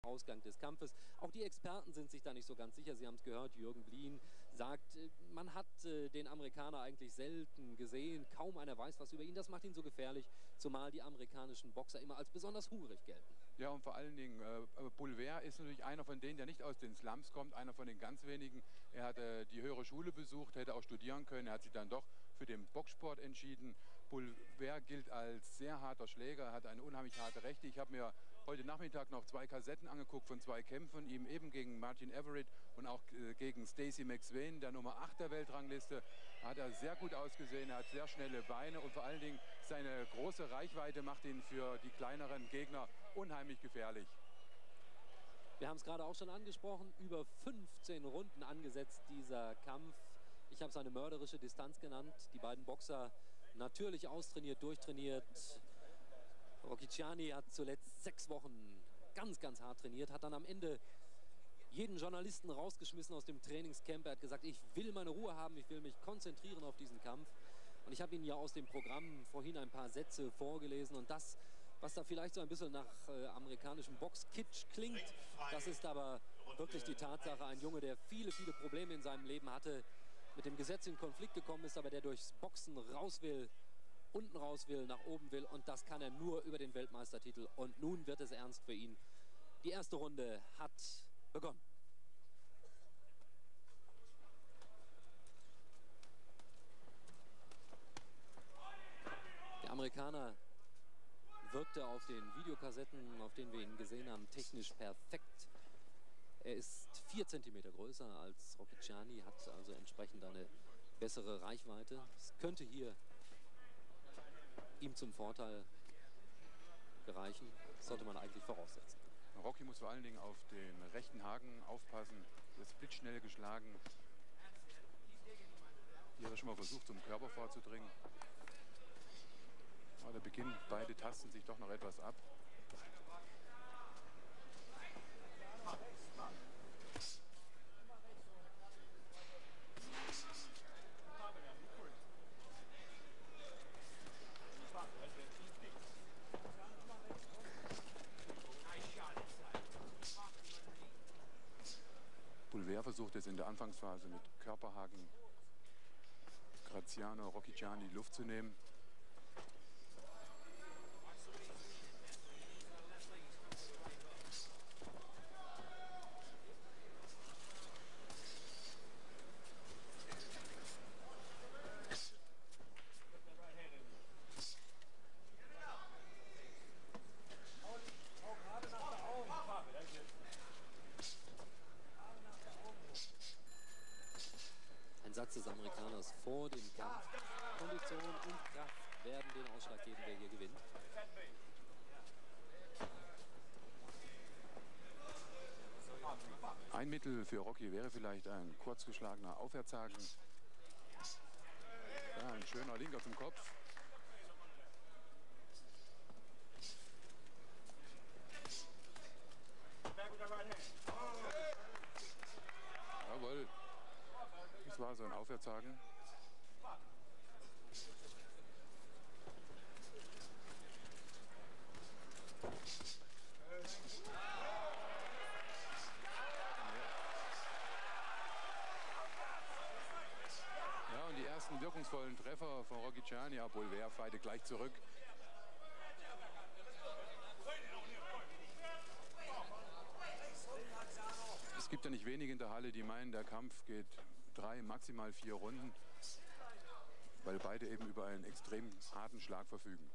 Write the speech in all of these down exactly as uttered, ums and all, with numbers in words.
Ausgang des Kampfes. Auch die Experten sind sich da nicht so ganz sicher. Sie haben es gehört, Jürgen Blien sagt, man hat äh, den Amerikaner eigentlich selten gesehen. Kaum einer weiß was über ihn. Das macht ihn so gefährlich, zumal die amerikanischen Boxer immer als besonders hungrig gelten. Ja, und vor allen Dingen, äh, Boulware ist natürlich einer von denen, der nicht aus den Slums kommt, einer von den ganz wenigen. Er hat äh, die höhere Schule besucht, hätte auch studieren können. Er hat sich dann doch für den Boxsport entschieden. Boulware gilt als sehr harter Schläger, hat eine unheimlich harte Rechte. Ich habe mir heute Nachmittag noch zwei Kassetten angeguckt von zwei Kämpfen, ihm eben gegen Martin Everett und auch äh, gegen Stacey McSwain, der Nummer acht der Weltrangliste. Hat er sehr gut ausgesehen, er hat sehr schnelle Beine und vor allen Dingen seine große Reichweite macht ihn für die kleineren Gegner unheimlich gefährlich. Wir haben es gerade auch schon angesprochen, über fünfzehn Runden angesetzt dieser Kampf. Ich habe es eine mörderische Distanz genannt. Die beiden Boxer natürlich austrainiert, durchtrainiert. Rocchiciani hat zuletzt sechs Wochen ganz, ganz hart trainiert, hat dann am Ende jeden Journalisten rausgeschmissen aus dem Trainingscamp. Er hat gesagt, ich will meine Ruhe haben, ich will mich konzentrieren auf diesen Kampf. Und ich habe Ihnen ja aus dem Programm vorhin ein paar Sätze vorgelesen und das, was da vielleicht so ein bisschen nach äh, amerikanischem Boxkitsch klingt, das ist aber wirklich die Tatsache. Ein Junge, der viele, viele Probleme in seinem Leben hatte, mit dem Gesetz in Konflikt gekommen ist, aber der durchs Boxen raus will, unten raus will, nach oben will und das kann er nur über den Weltmeistertitel. Und nun wird es ernst für ihn. Die erste Runde hat begonnen. Der Amerikaner wirkte auf den Videokassetten, auf denen wir ihn gesehen haben, technisch perfekt. Er ist vier Zentimeter größer als Rocchiciani, hat also entsprechend eine bessere Reichweite. Es könnte hier ihm zum Vorteil gereichen. Das sollte man eigentlich voraussetzen. Rocky muss vor allen Dingen auf den rechten Haken aufpassen. Er ist blitzschnell geschlagen. Hier hat er schon mal versucht, zum Körper vorzudringen. Aber der Beginn, beide tasten sich doch noch etwas ab. Boulware versucht es in der Anfangsphase mit Körperhaken Graziano Rocchiciani die Luft zu nehmen. Ein Satz des Amerikaners vor dem Kampf. Kondition und Kraft werden den Ausschlag geben, wer hier gewinnt. Ein Mittel für Rocky wäre vielleicht ein kurzgeschlagener Aufwärtshaken. Ja, ein schöner Linker zum Kopf. Jawohl. Das war so ein Aufwärtshaken. Ja, und die ersten wirkungsvollen Treffer von Rocchiciani, ja, Boulware feilte gleich zurück. Es gibt ja nicht wenige in der Halle, die meinen, der Kampf geht drei, maximal vier Runden, weil beide eben über einen extrem harten Schlag verfügen.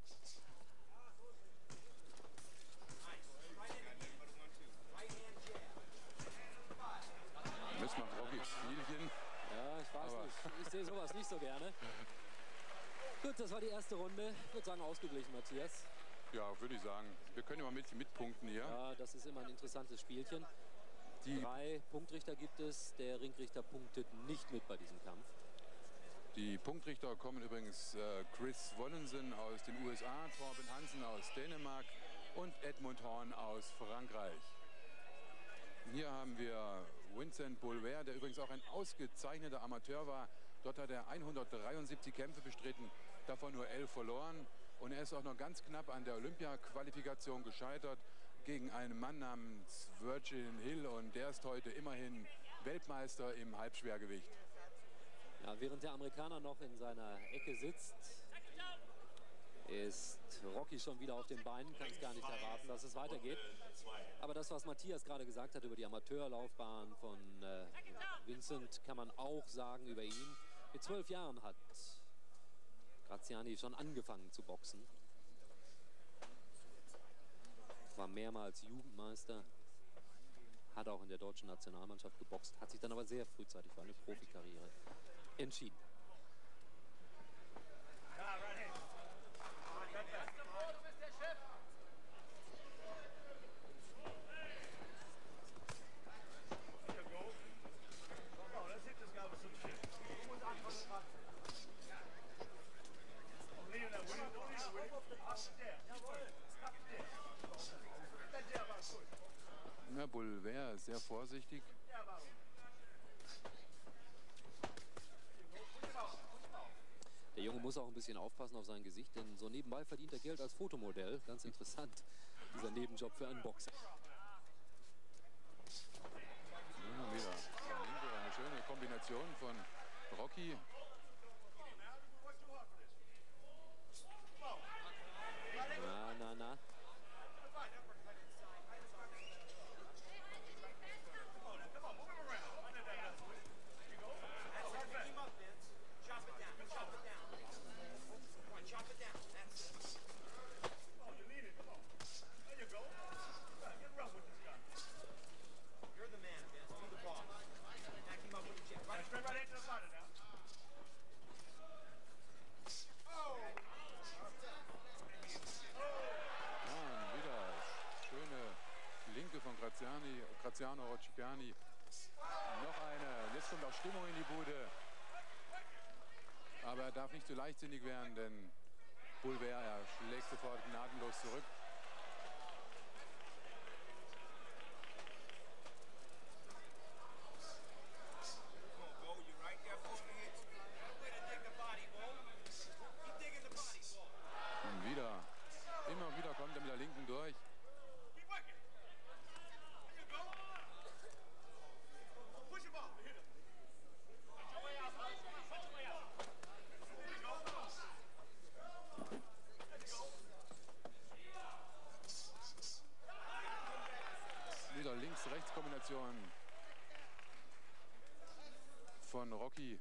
Jetzt macht Rocky Spielchen. Ja, ich weiß Aber nicht. Ich sehe sowas nicht so gerne. Gut, das war die erste Runde. Ich würde sagen, ausgeglichen, Matthias. Ja, würde ich sagen. Wir können immer mit mitpunkten hier. Ja, das ist immer ein interessantes Spielchen. Die, Drei Punktrichter gibt es. Der Ringrichter punktet nicht mit bei diesem Kampf. die Punktrichter kommen übrigens äh, Chris Wollensen aus den U S A, Torben Hansen aus Dänemark und Edmund Horn aus Frankreich. Hier haben wir Vincent Boulware, der übrigens auch ein ausgezeichneter Amateur war. Dort hat er hundertdreiundsiebzig Kämpfe bestritten, davon nur elf verloren. Und er ist auch noch ganz knapp an der Olympia-Qualifikation gescheitert. gegen einen Mann namens Virgil Hill und der ist heute immerhin Weltmeister im Halbschwergewicht. Ja, während der Amerikaner noch in seiner Ecke sitzt, ist Rocky schon wieder auf den Beinen, kann es gar nicht erwarten, dass es weitergeht. Aber das, was Matthias gerade gesagt hat über die Amateurlaufbahn von äh, Vincent, kann man auch sagen über ihn. Mit zwölf Jahren hat Graziani schon angefangen zu boxen. War mehrmals Jugendmeister, hat auch in der deutschen Nationalmannschaft geboxt, hat sich dann aber sehr frühzeitig für eine Profikarriere entschieden. Ja, Boulware ist sehr vorsichtig. Der Junge muss auch ein bisschen aufpassen auf sein Gesicht, denn so nebenbei verdient er Geld als Fotomodell. Ganz interessant, dieser Nebenjob für einen Boxer. Ja, wieder eine schöne Kombination von Rocky. Na, na, na. Graziani, Graziano Rocciani. Noch eine. Jetzt kommt auch Stimmung in die Bude. Aber er darf nicht zu leichtsinnig werden, denn Boulware, er schlägt sofort gnadenlos zurück. Und wieder, immer wieder kommt er mit der Linken durch. Links-Rechts-Kombination von Rocky,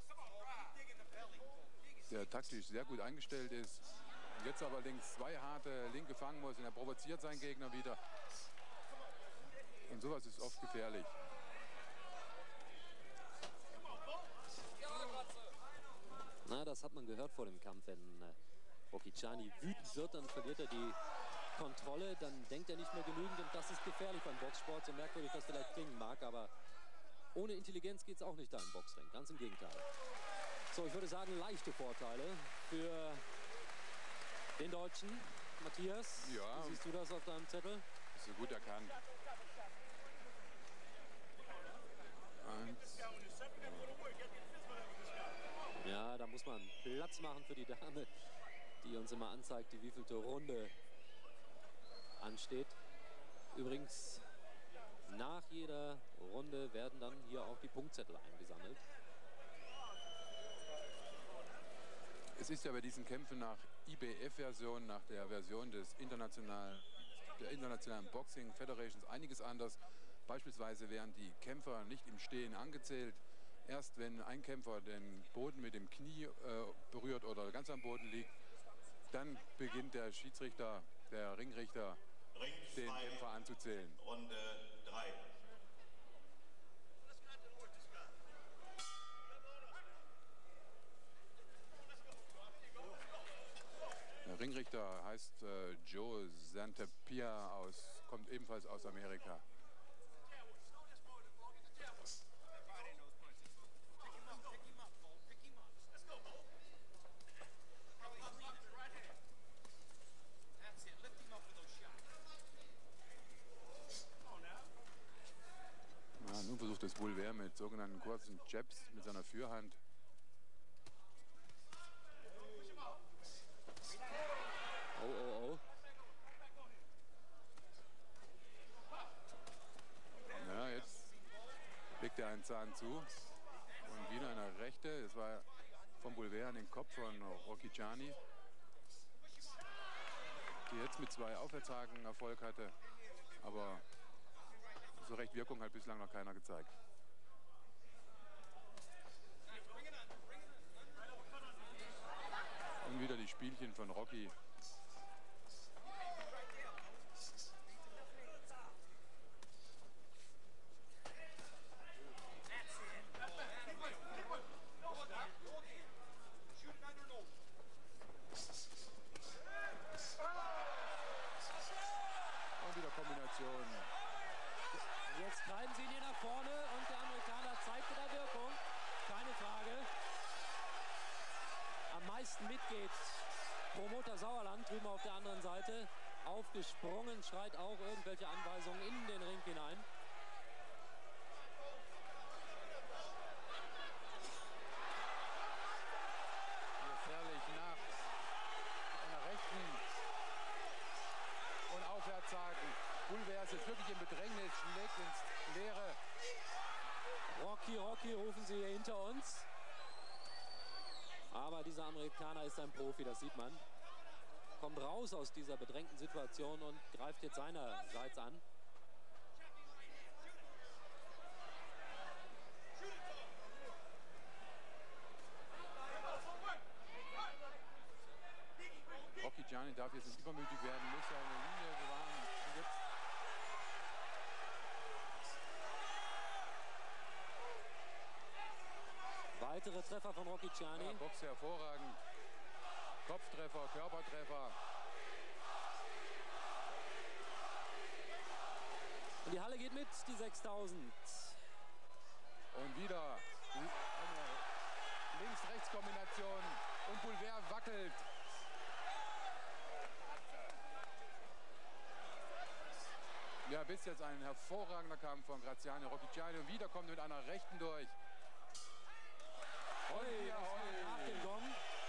der taktisch sehr gut eingestellt ist. Jetzt aber links zwei harte Linke fangen muss und er provoziert seinen Gegner wieder. Und sowas ist oft gefährlich. Na, das hat man gehört vor dem Kampf. Wenn äh, Rocchigiani wütend wird, dann verliert er die Kontrolle, dann denkt er nicht mehr genügend und das ist gefährlich beim Boxsport, so merkwürdig das vielleicht klingen mag, aber ohne Intelligenz geht es auch nicht da im Boxring, ganz im Gegenteil. So, ich würde sagen, leichte Vorteile für den Deutschen. Matthias, ja, wie siehst du das auf deinem Zettel? Ist so gut erkannt. Eins. Ja, da muss man Platz machen für die Dame, die uns immer anzeigt, die wievielte Runde ansteht. Übrigens, nach jeder Runde werden dann hier auch die Punktzettel eingesammelt. Es ist ja bei diesen Kämpfen nach I B F-Version, nach der Version des internationalen, der Internationalen Boxing Federations einiges anders. Beispielsweise werden die Kämpfer nicht im Stehen angezählt. Erst wenn ein Kämpfer den Boden mit dem Knie äh, berührt oder ganz am Boden liegt, dann beginnt der Schiedsrichter, der Ringrichter, den Kämpfer anzuzählen. Runde drei. Der Ringrichter heißt äh, Joe Santapia, aus, kommt ebenfalls aus Amerika. Ja, nun versucht es Boulware mit sogenannten kurzen Jabs mit seiner Fürhand. Oh, oh, oh. einen Zahn zu. Und wieder eine rechte. Das war von Boulware an den Kopf von Rocchigiani, die jetzt mit zwei Aufwärtshaken Erfolg hatte. Aber so recht Wirkung hat bislang noch keiner gezeigt. Und wieder die Spielchen von Rocky. Und wieder Kombination. Jetzt treiben sie ihn hier nach vorne und der Amerikaner zeigt wieder Wirkung. Keine Frage. Am meisten mitgeht Promoter Sauerland drüben auf der anderen Seite. Aufgesprungen, schreit auch irgendwelche Anweisungen in den Ring hinein. Gefährlich nach einer rechten und Aufwärtshaken. Boulware ist jetzt wirklich im Bedrängnis, schlägt ins Leere. Rocky, Rocky rufen sie hier hinter uns. Aber dieser Amerikaner ist ein Profi, das sieht man. Kommt raus aus dieser bedrängten Situation und greift jetzt seinerseits an. Rocchigiani darf jetzt nicht übermütig werden, muss seine Linie bewahren. Und jetzt weitere Treffer von Rocchigiani. ja, Boxe hervorragend. Kopftreffer, Körpertreffer. Und die Halle geht mit, die sechstausend. Und wieder eine Links-Rechts-Kombination. Und Boulware wackelt. Ja, bis jetzt ein hervorragender Kampf von Graziano Rocchigiani. Und wieder kommt mit einer rechten durch. Hoi, ja, hoi. nach dem Gong.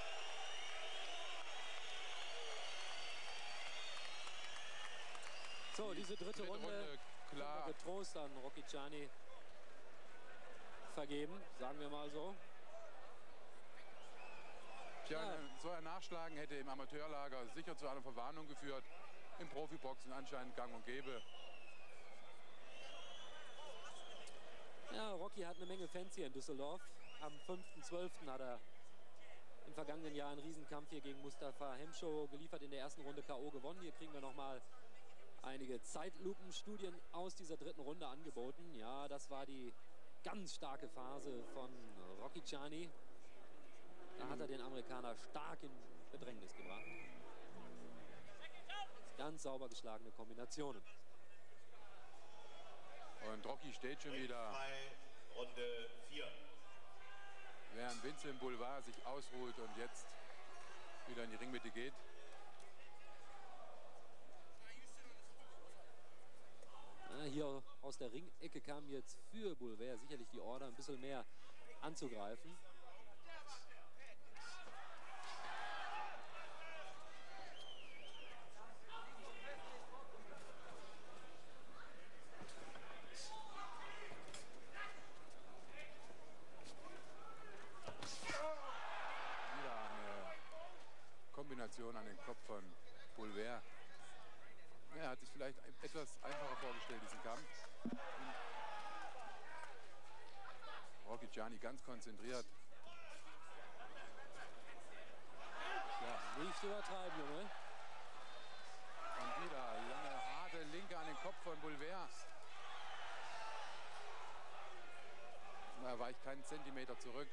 So, diese dritte, Dritte Runde, Runde, klar. getrost an Rocchigiani vergeben, sagen wir mal so. Tja, Ja. so ein Nachschlagen hätte im Amateurlager sicher zu einer Verwarnung geführt. Im Profiboxen anscheinend gang und gäbe. Ja, Rocky hat eine Menge Fans hier in Düsseldorf. Am fünften zwölften hat er im vergangenen Jahr einen Riesenkampf hier gegen Mustafa Hemschow geliefert, in der ersten Runde K O gewonnen. Hier kriegen wir noch mal einige Zeitlupenstudien aus dieser dritten Runde angeboten. Ja, das war die ganz starke Phase von Rocchigiani. Da hat er den Amerikaner stark in Bedrängnis gebracht. Ganz sauber geschlagene Kombinationen. Und Rocky steht schon wieder. Runde vier. Während Vincent Boulware sich ausruht und jetzt wieder in die Ringmitte geht. Ja, hier aus der Ringecke kam jetzt für Boulware sicherlich die Order, ein bisschen mehr anzugreifen. Kombination an den Kopf von Boulware. Er hat sich vielleicht etwas einfacher vorgestellt, diesen Kampf. Rocchigiani ganz konzentriert. Ja, nicht übertreiben, Junge. Und wieder lange, harte Linke an den Kopf von Boulware. Er weicht keinen Zentimeter zurück.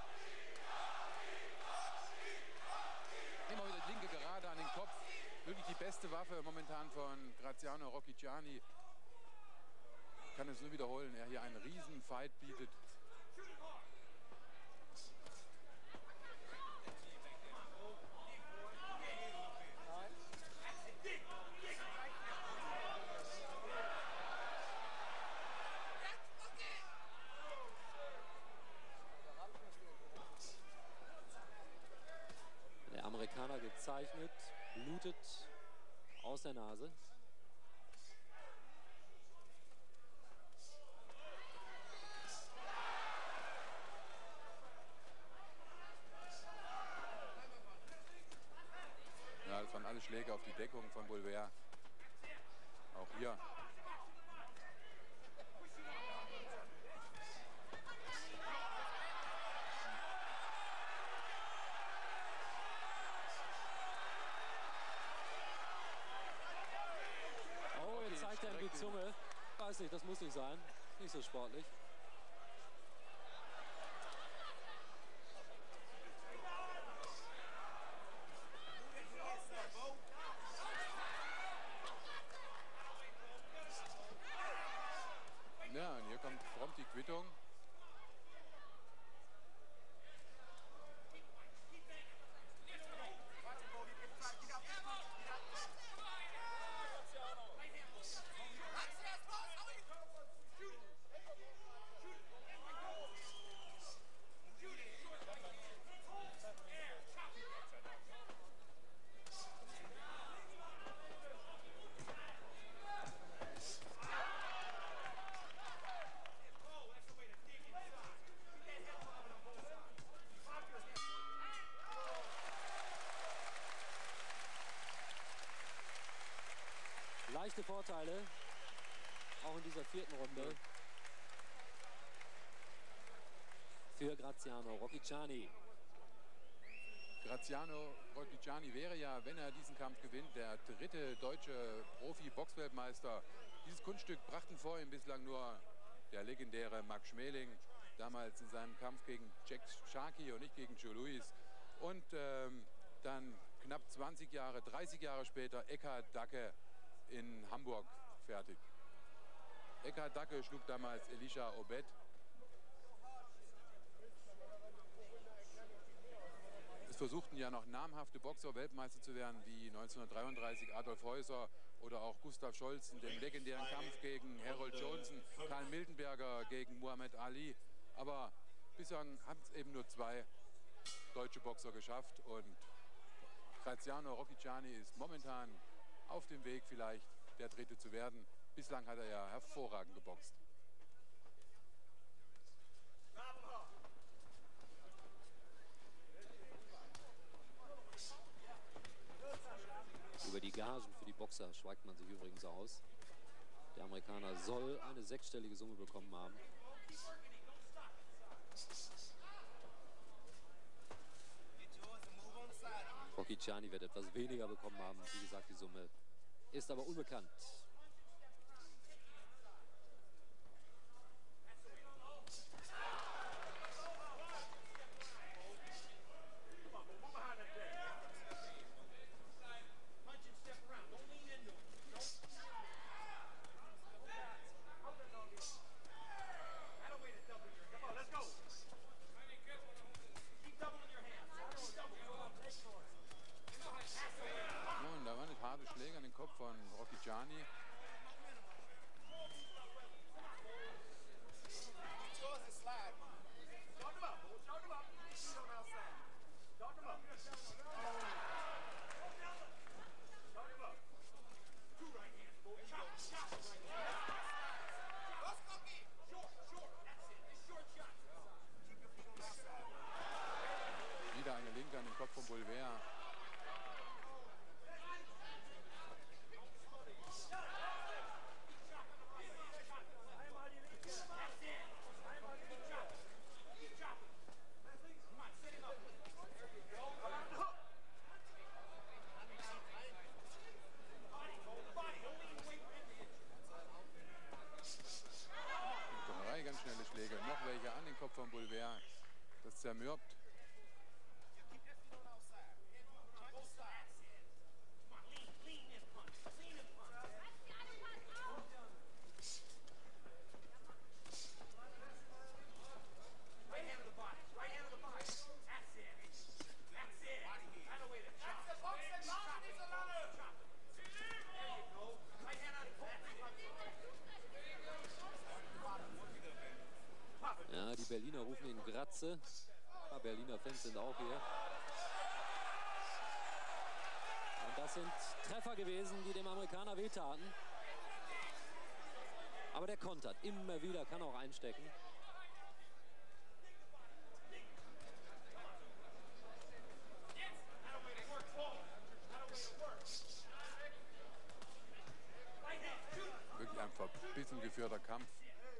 Immer wieder linke Gerade an den Kopf. Wirklich die beste Waffe momentan von Graziano Rocchigiani. Kann es nur wiederholen, er hier einen riesen Fight bietet. Der Amerikaner gezeichnet, blutet aus der Nase. Deckung von Boulware. Auch hier. Oh, jetzt zeigt er ihm die Zunge. Weiß nicht, das muss nicht sein. Nicht so sportlich. Ja, und hier kommt prompt die Quittung. Leichte Vorteile, auch in dieser vierten Runde, für Graziano Rocchiciani. Graziano Rocchiciani wäre ja, wenn er diesen Kampf gewinnt, der dritte deutsche Profi-Boxweltmeister. Dieses Kunststück brachten vor ihm bislang nur der legendäre Max Schmeling, damals in seinem Kampf gegen Jack Sharkey und nicht gegen Joe Louis. Und ähm, dann knapp zwanzig Jahre, dreißig Jahre später Eckhard Dacke in Hamburg fertig. Eckhard Dacke schlug damals Elisha Obed. Es versuchten ja noch namhafte Boxer Weltmeister zu werden, wie neunzehnhundertdreiunddreißig Adolf Häuser oder auch Gustav Scholz in dem legendären Kampf gegen Harold Johnson, Karl Mildenberger gegen Muhammad Ali. Aber bislang haben es eben nur zwei deutsche Boxer geschafft und Graziano Rocchiciani ist momentan auf dem Weg, vielleicht der Dritte zu werden. Bislang hat er ja hervorragend geboxt. Über die Gagen für die Boxer schweigt man sich übrigens aus. Der Amerikaner soll eine sechsstellige Summe bekommen haben. Rocchiciani wird etwas weniger bekommen haben. Wie gesagt, die Summe ist aber unbekannt. Von Rocchiciani. Wieder eine Linke an den Kopf von Boulware. Ganz schnelle Schläge, noch welche an den Kopf von Boulware. Das zermürbt. Ja, die Berliner rufen ihn Gratze. Ein paar Berliner Fans sind auch hier. Und das sind Treffer gewesen, die dem Amerikaner wehtaten. Aber der kontert immer wieder, kann auch einstecken. Runden geführter Kampf.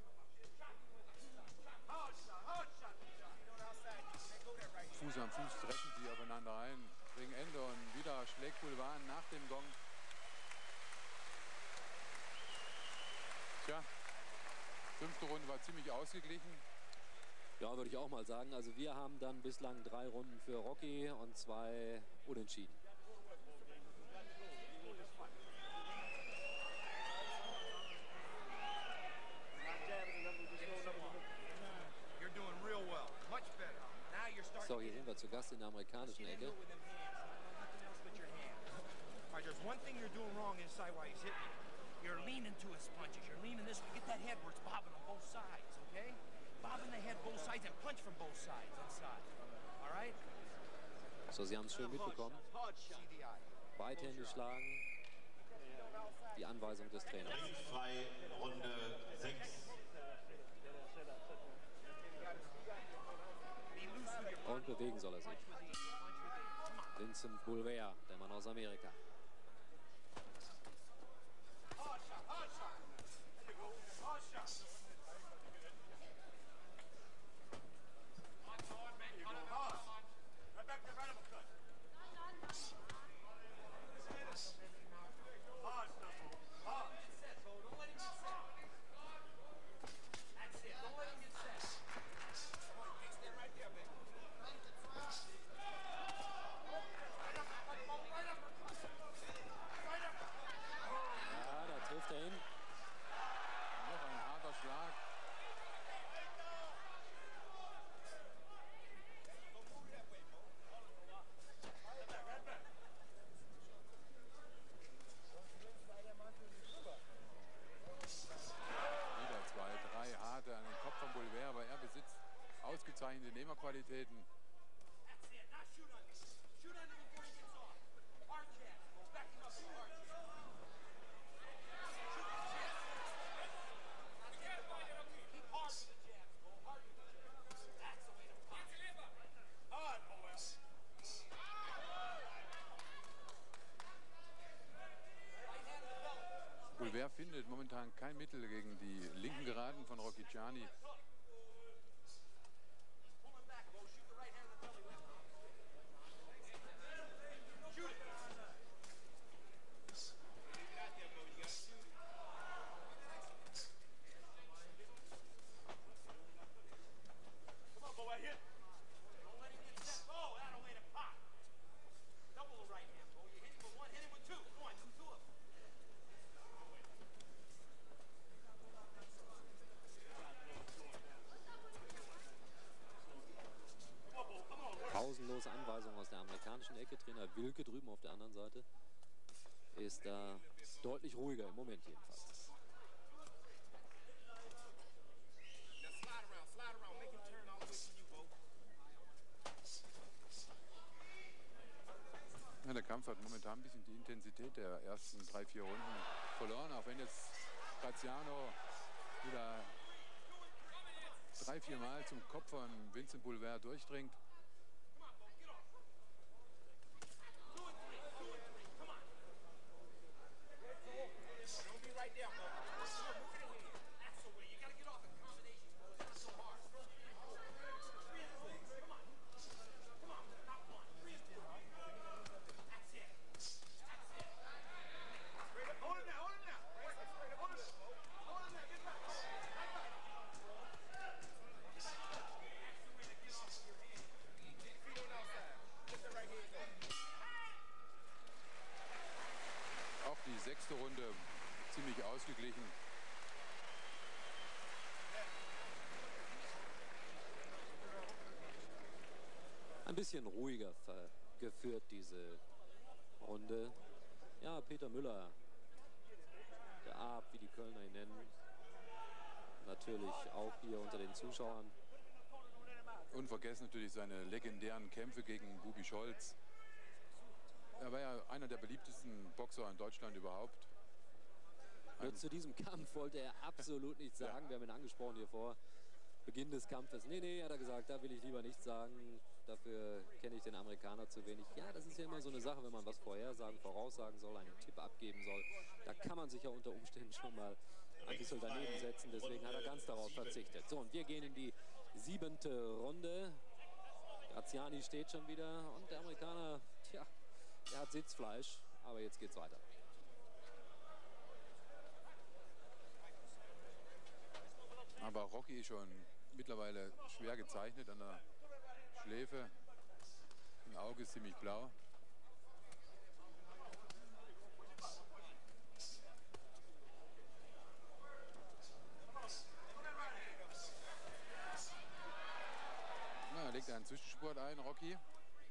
Fuß an Fuß treffen sie aufeinander ein. Ringende und wieder schlägt Pulvar nach dem Gong. Tja, fünfte Runde war ziemlich ausgeglichen. Ja, würde ich auch mal sagen. Also wir haben dann bislang drei Runden für Rocky und zwei Unentschieden. So, hier sind wir zu Gast in der amerikanischen Ecke. There's one thing you're doing wrong inside while he's hitting you. You're leaning to his punches. You're leaning this way. Get that head where it's bobbing on both sides, okay? Bobbing the head both sides and punch from both sides inside. All right? So, Sie haben es schön mitbekommen. Beidhändig schlagen. Die Anweisung des Trainers. Ringfrei, Runde sechs. Und bewegen soll er sich. Vincent Boulver, der Mann aus Amerika. Ausgezeichnete Nehmerqualitäten. Boulver findet momentan kein Mittel gegen die linken Geraden von Rocchigiani. Pausenlose Anweisung aus der amerikanischen Ecke. Trainer Wilke drüben auf der anderen Seite ist da deutlich ruhiger, im Moment jedenfalls. Ja, der Kampf hat momentan ein bisschen die Intensität der ersten drei, vier Runden verloren, auch wenn jetzt Graziano wieder drei, vier Mal zum Kopf von Vincent Boulver durchdringt. Sechste Runde ziemlich ausgeglichen. Ein bisschen ruhiger geführt diese Runde. Ja, Peter Müller, der Ab, wie die Kölner ihn nennen, natürlich auch hier unter den Zuschauern. Unvergessen natürlich seine legendären Kämpfe gegen Bubi Scholz. Er war ja einer der beliebtesten Boxer in Deutschland überhaupt. Ja, zu diesem Kampf wollte er absolut nichts sagen. Ja. Wir haben ihn angesprochen hier vor Beginn des Kampfes. Nee, nee, hat er gesagt, da will ich lieber nichts sagen. Dafür kenne ich den Amerikaner zu wenig. Ja, das ist ja immer so eine Sache, wenn man was vorhersagen, voraussagen soll, einen Tipp abgeben soll. Da kann man sich ja unter Umständen schon mal Antisel daneben setzen, deswegen hat er ganz darauf verzichtet. So, und wir gehen in die siebente Runde. Graziani steht schon wieder und der Amerikaner, tja, der hat Sitzfleisch, aber jetzt geht's weiter. Aber Rocky ist schon mittlerweile schwer gezeichnet an der Schläfe. Im Auge ist ziemlich blau. Na, er legt einen Zwischenspurt ein, Rocky.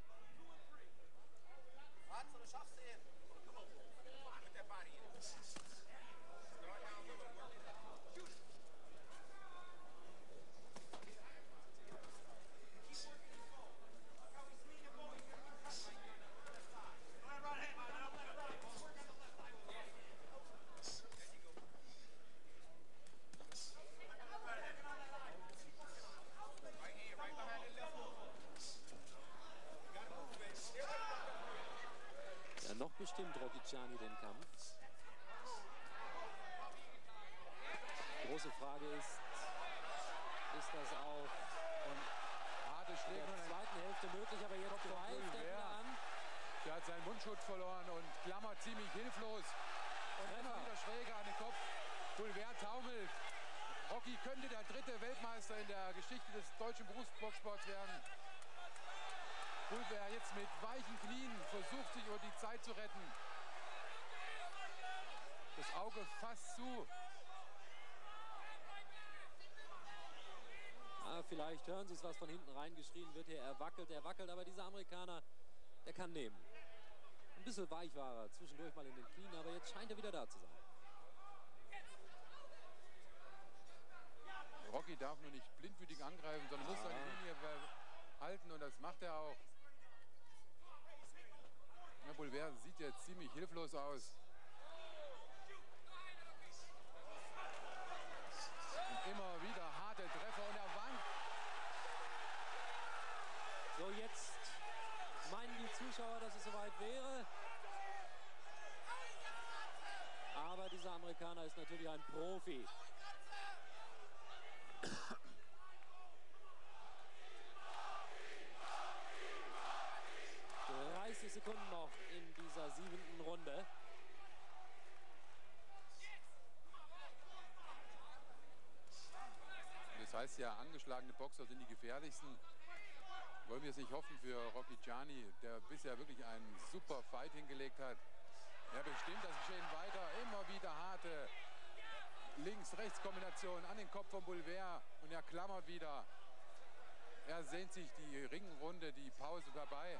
Noch bestimmt Rocchigiani den Kampf. Die große Frage ist, ist das auch und harte Schläge in der zweiten Hälfte möglich, aber jetzt greift er wieder an. Der hat seinen Mundschutz verloren und klammert ziemlich hilflos. Und immer wieder schräger an den Kopf. Boulware taumelt. Rocky könnte der dritte Weltmeister in der Geschichte des deutschen Berufsboxsports werden. Boulware jetzt mit weichen Knien versucht, sich über die Zeit zu retten. Das Auge fast zu. Ah, vielleicht hören Sie es, was von hinten reingeschrien wird hier. Er wackelt, er wackelt, aber dieser Amerikaner, der kann nehmen. Ein bisschen weich war er zwischendurch mal in den Knien, aber jetzt scheint er wieder da zu sein. Rocky darf nur nicht blindwütig angreifen, sondern muss seine Linie halten und das macht er auch. Ja, Boulware sieht jetzt ziemlich hilflos aus. Und immer wieder harte Treffer und er wankt. So, jetzt meinen die Zuschauer, dass es soweit wäre. Aber dieser Amerikaner ist natürlich ein Profi. dreißig Sekunden noch in dieser siebenten Runde. Das heißt ja, angeschlagene Boxer sind die gefährlichsten. Wollen wir es nicht hoffen für Rocchigiani, der bisher wirklich einen super Fight hingelegt hat. Er bestimmt das Geschehen weiter. Immer wieder harte Links-Rechts-Kombination an den Kopf von Boulware und er klammert wieder. Er sehnt sich die Ringrunde, die Pause dabei.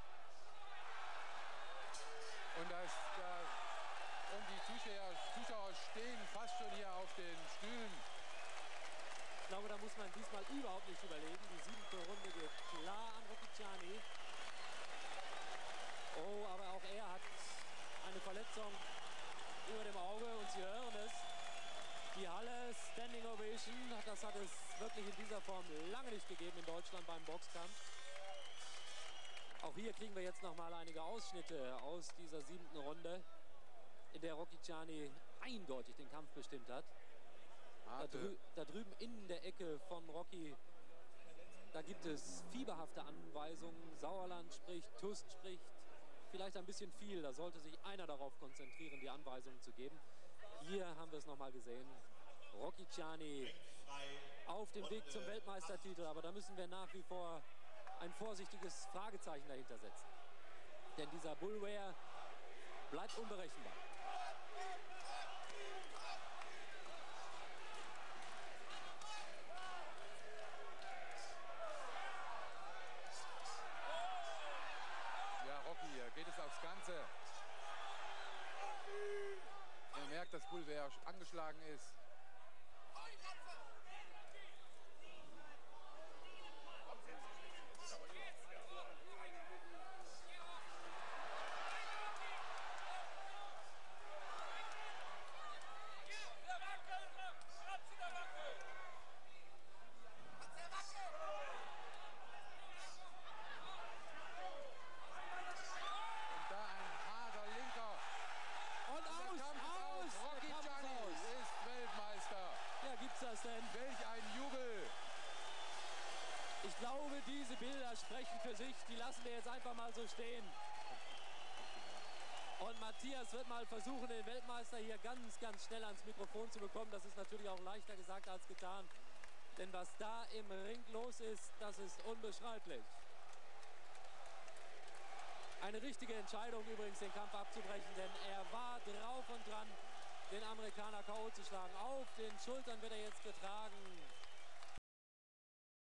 Und, das, da, und die Zuschauer, Zuschauer stehen fast schon hier auf den Stühlen. Ich glaube, da muss man diesmal überhaupt nicht überlegen. Die siebte Runde geht klar an Rocchigiani. Oh, aber auch er hat eine Verletzung über dem Auge und Sie hören es. Die Halle, Standing Ovation, das hat es wirklich in dieser Form lange nicht gegeben in Deutschland beim Boxkampf. Auch hier kriegen wir jetzt noch mal einige Ausschnitte aus dieser siebten Runde, in der Rocchigiani eindeutig den Kampf bestimmt hat. Da, drü da drüben in der Ecke von Rocky, da gibt es fieberhafte Anweisungen. Sauerland spricht, Tust spricht, vielleicht ein bisschen viel. Da sollte sich einer darauf konzentrieren, die Anweisungen zu geben. Hier haben wir es noch mal gesehen. Rocchigiani auf dem Weg zum Weltmeistertitel, aber da müssen wir nach wie vor ein vorsichtiges Fragezeichen dahinter setzen. Denn dieser Boulware bleibt unberechenbar. Ja, Rocky, hier geht es aufs Ganze. Er merkt, dass Boulware angeschlagen ist. sich, die lassen wir jetzt einfach mal so stehen. Und Matthias wird mal versuchen, den Weltmeister hier ganz, ganz schnell ans Mikrofon zu bekommen. Das ist natürlich auch leichter gesagt als getan. Denn was da im Ring los ist, das ist unbeschreiblich. Eine richtige Entscheidung übrigens, den Kampf abzubrechen, denn er war drauf und dran, den Amerikaner K O zu schlagen. Auf den Schultern wird er jetzt getragen.